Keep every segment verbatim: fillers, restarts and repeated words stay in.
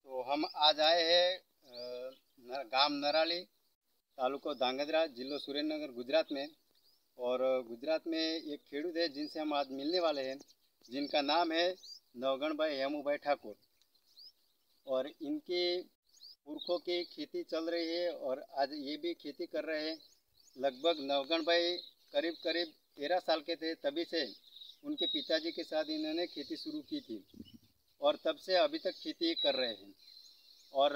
तो हम आज आए हैं गांव नराली, तालुको धांगध्रा, जिलो सुरेंद्रनगर, गुजरात में। और गुजरात में एक खेडूत है जिनसे हम आज मिलने वाले हैं, जिनका नाम है नवगण भाई हेमूभाई ठाकुर। और इनकी पुरखों की खेती चल रही है और आज ये भी खेती कर रहे हैं। लगभग नवगण भाई करीब करीब तेरह साल के थे, तभी से उनके पिताजी के साथ इन्होंने खेती शुरू की थी और तब से अभी तक खेती कर रहे हैं। और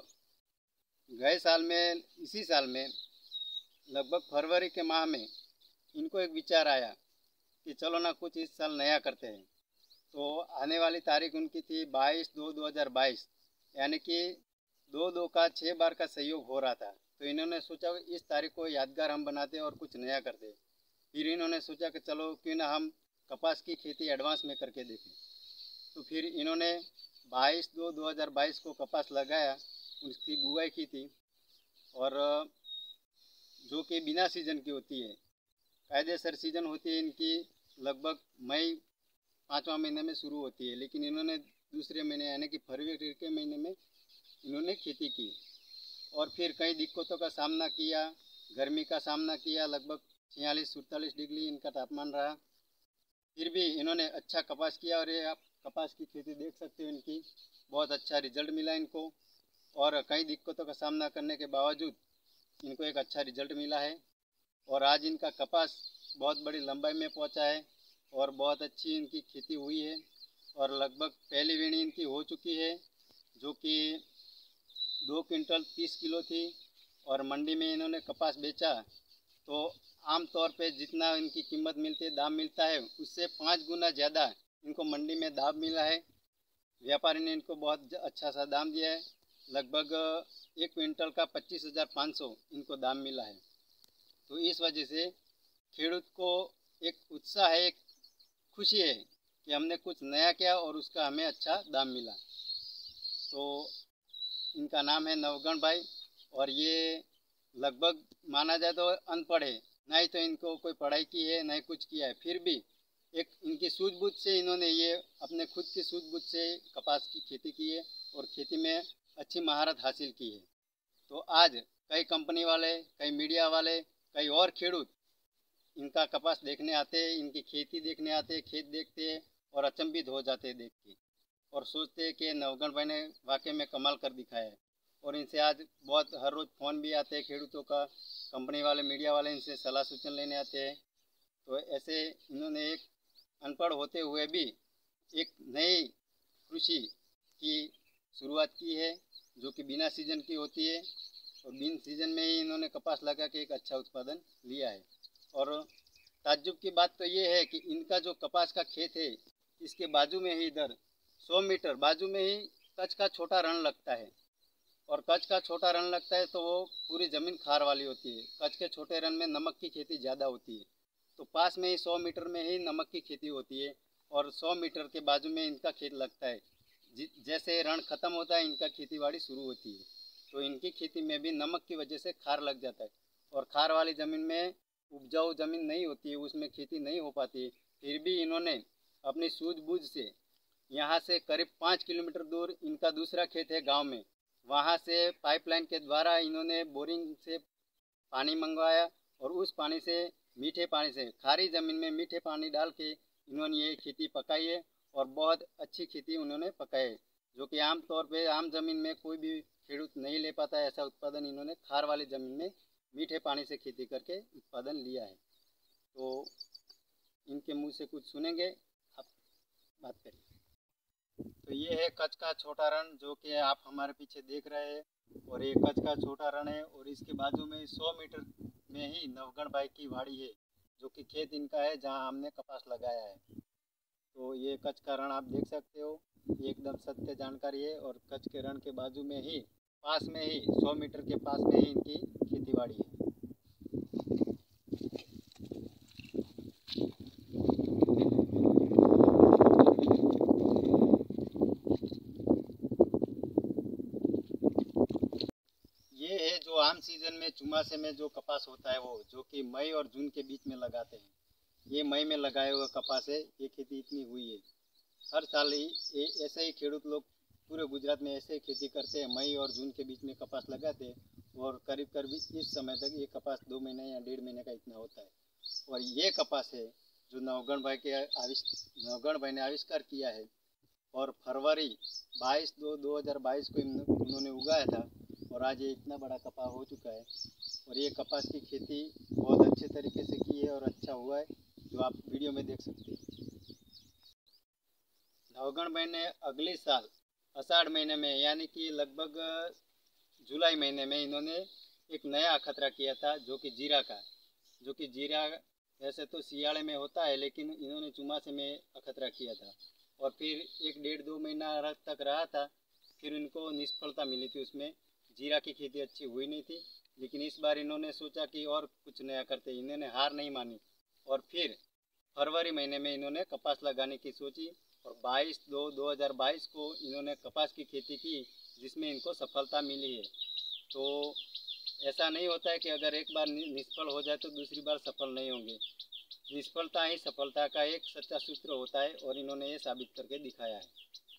गए साल में, इसी साल में लगभग फरवरी के माह में इनको एक विचार आया कि चलो ना कुछ इस साल नया करते हैं। तो आने वाली तारीख उनकी थी बाईस दो दो हज़ार बाईस, यानी कि दो दो का छः बार का सहयोग हो रहा था। तो इन्होंने सोचा इस तारीख को यादगार हम बनाते और कुछ नया करते। फिर इन्होंने सोचा कि चलो क्यों ना हम कपास की खेती एडवांस में करके देखें। तो फिर इन्होंने बाईस दो दो हज़ार बाईस को कपास लगाया, उसकी बुआई की थी। और जो कि बिना सीजन की होती है, कायदेसर सीजन होती है इनकी लगभग मई पाँचवा महीने में शुरू होती है, लेकिन इन्होंने दूसरे महीने यानी कि फरवरी के महीने में इन्होंने खेती की। और फिर कई दिक्कतों का सामना किया, गर्मी का सामना किया, लगभग छियालीस सैंतालीस डिग्री इनका तापमान रहा। फिर भी इन्होंने अच्छा कपास किया और ये आप कपास की खेती देख सकते हो, इनकी बहुत अच्छा रिजल्ट मिला इनको। और कई दिक्कतों का सामना करने के बावजूद इनको एक अच्छा रिजल्ट मिला है और आज इनका कपास बहुत बड़ी लंबाई में पहुंचा है और बहुत अच्छी इनकी खेती हुई है। और लगभग पहली वीणी इनकी हो चुकी है, जो कि दो क्विंटल तीस किलो थी। और मंडी में इन्होंने कपास बेचा तो आम तौर पे जितना इनकी कीमत मिलती है, दाम मिलता है, उससे पाँच गुना ज़्यादा इनको मंडी में दाम मिला है। व्यापारी ने इनको बहुत अच्छा सा दाम दिया है, लगभग एक क्विंटल का पच्चीस हज़ार पाँच सौ इनको दाम मिला है। तो इस वजह से खेडूत को एक उत्साह है, एक खुशी है कि हमने कुछ नया किया और उसका हमें अच्छा दाम मिला। तो इनका नाम है नवगण भाई और ये लगभग माना जाए तो अनपढ़ है, ना ही तो इनको कोई पढ़ाई की है, ना ही कुछ किया है। फिर भी एक इनकी सूझबूझ से इन्होंने ये अपने खुद की सूझबूझ से कपास की खेती की है और खेती में अच्छी महारत हासिल की है। तो आज कई कंपनी वाले, कई मीडिया वाले, कई और खेडूत इनका कपास देखने आते हैं, इनकी खेती देखने आते हैं, खेत देखते हैं और अचंभित हो जाते हैं देख के और सोचते हैं कि नवगण भाई ने वाकई में कमाल कर दिखाया है। और इनसे आज बहुत हर रोज़ फ़ोन भी आते हैं खेडूतों का, कंपनी वाले, मीडिया वाले इनसे सलाह सूचन लेने आते हैं। तो ऐसे इन्होंने एक अनपढ़ होते हुए भी एक नई कृषि की शुरुआत की है, जो कि बिना सीजन की होती है। और बिन सीजन में ही इन्होंने कपास लगा के एक अच्छा उत्पादन लिया है। और ताज्जुब की बात तो ये है कि इनका जो कपास का खेत है, इसके बाजू में ही इधर सौ मीटर बाजू में ही कच्छ का छोटा रण लगता है। और कच्छ का छोटा रण लगता है तो वो पूरी ज़मीन खार वाली होती है। कच्छ के छोटे रण में नमक की खेती ज़्यादा होती है, तो पास में ही सौ मीटर में ही नमक की खेती होती है और सौ मीटर के बाजू में इनका खेत लगता है। जैसे रण ख़त्म होता है, इनका खेती बाड़ी शुरू होती है। तो इनकी खेती में भी नमक की वजह से खार लग जाता है और खार वाली ज़मीन में उपजाऊ ज़मीन नहीं होती है, उसमें खेती नहीं हो पाती है। फिर भी इन्होंने अपनी सूझबूझ से यहाँ से करीब पाँच किलोमीटर दूर इनका दूसरा खेत है गांव में, वहाँ से पाइपलाइन के द्वारा इन्होंने बोरिंग से पानी मंगवाया और उस पानी से, मीठे पानी से, खारी ज़मीन में मीठे पानी डाल के इन्होंने ये खेती पकाई है और बहुत अच्छी खेती उन्होंने पकाई है, जो कि आम तौर पे आम ज़मीन में कोई भी खेडूत नहीं ले पाता है। ऐसा उत्पादन इन्होंने खार वाली ज़मीन में मीठे पानी से खेती करके उत्पादन लिया है। तो इनके मुँह से कुछ सुनेंगे, आप बात करिए। तो ये है कच्छ का छोटा रण, जो कि आप हमारे पीछे देख रहे हैं। और ये कच्छ का छोटा रण है और इसके बाजू में सौ मीटर में ही नवगण भाई की वाड़ी है, जो कि खेत इनका है जहां हमने कपास लगाया है। तो ये कच्छ का रण आप देख सकते हो, एकदम सत्य जानकारी है। और कच्छ के रण के बाजू में ही, पास में ही, सौ मीटर के पास में ही इनकी खेती बाड़ी है। ये है जो आम सीजन में चुमासे में जो कपास होता है, वो जो कि मई और जून के बीच में लगाते हैं। ये मई में लगाए हुए कपास है, ये खेती इतनी हुई है। हर साल ही ऐसे ही खेडूत लोग पूरे गुजरात में ऐसे खेती करते हैं। मई और जून के बीच में कपास लगाते हैं और करीब करीब इस समय तक ये कपास दो महीने या डेढ़ महीने का इतना होता है। और ये कपास है जो नवगण भाई के आविष्कार नवगण भाई ने आविष्कार किया है और फरवरी बाईस दो दो हज़ार बाईस को उन्होंने उगाया था और आज ये इतना बड़ा कपास हो चुका है। और ये कपास की खेती बहुत अच्छे तरीके से की है और अच्छा हुआ है, जो आप वीडियो में देख सकते हैं। नवगण भाई ने अगले साल आषाढ़ महीने में यानी कि लगभग जुलाई महीने में इन्होंने एक नया अखतरा किया था, जो कि जीरा का जो कि जीरा वैसे तो सियाड़े में होता है, लेकिन इन्होंने चुमासे में अखतरा किया था और फिर एक डेढ़ दो महीना तक रहा था। फिर इनको निष्फलता मिली थी, उसमें जीरा की खेती अच्छी हुई नहीं थी। लेकिन इस बार इन्होंने सोचा कि और कुछ नया करते, इन्होंने हार नहीं मानी और फिर फरवरी महीने में इन्होंने कपास लगाने की सोची और बाईस दो दो हज़ार बाईस को इन्होंने कपास की खेती की, जिसमें इनको सफलता मिली है। तो ऐसा नहीं होता है कि अगर एक बार निष्फल हो जाए तो दूसरी बार सफल नहीं होंगे। निष्फलता ही सफलता का एक सच्चा सूत्र होता है और इन्होंने ये साबित करके दिखाया है।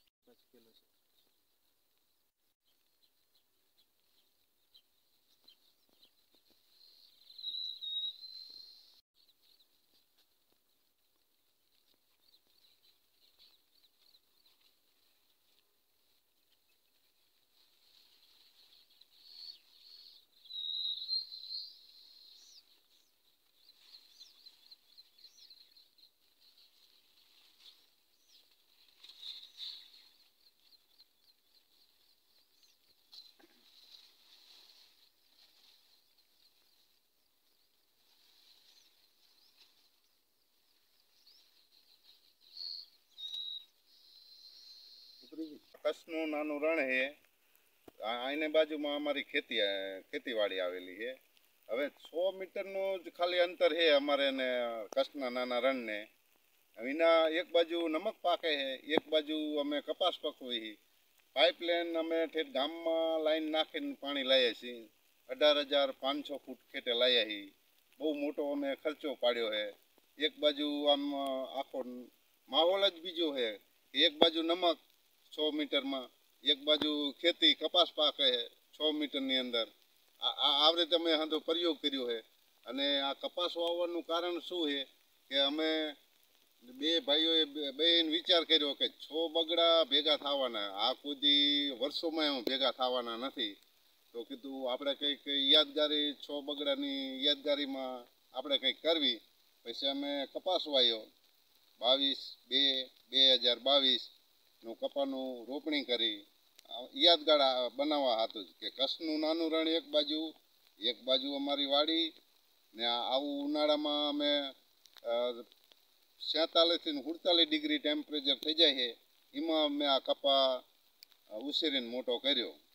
કચ્છનું નાનું રણ છે, આને બાજુમાં અમારી ખેતી ખેતીવાડી આવેલી છે। હવે સો મીટરનું જ ખાલી અંતર છે અમારે ને કચ્છના નાના રણને। એના એક બાજુ નમક પાકે છે, એક બાજુ અમે કપાસ પકવી। પાઇપલાઇન અમે ઠેઠ ગામમાં લાઈન નાખીને પાણી લાવીએ છીએ। અઢાર હજાર પાંચસો ફૂટ ખેટે લાવ્યા છીએ। બહુ મોટો અમે ખર્ચો પાડ્યો છે। એક બાજુ આમ આખો માહોલ જ બીજો છે, એક બાજુ નમક सौ मीटर में, एक बाजू खेती कपास पाके है सौ मीटर नी अंदर। आ रीते अमे हाँ तो प्रयोग कर्यो है। अने आ कपास वाववानुं कारण शुं है कि अमे बे भाईओए बेन विचार कर्यो कि छो बगड़ा भेगा थवाना, आ कोई वर्षों में भेगा थवाना नथी। तो कीधुं आपणे कंईक यादगारी छो बगड़ानी यादगारी में आपणे कंईक करवी। पछी अमे कपास वाव्यो बावीस बे बे हज़ार बावीस નું કપાનું રોપણી કરી યાદગાર બનાવવા હતું કે કચ્છનું નાનું રણ એક બાજુ એક બાજુ અમારી વાડી ને આવું ઉનાળામાં અમે છેતાલીસથી સુડતાલીસ ડિગ્રી ટેમ્પરેચર થઈ જાય છે, એમાં અમે આ કપા ઉછેરીને મોટો કર્યો।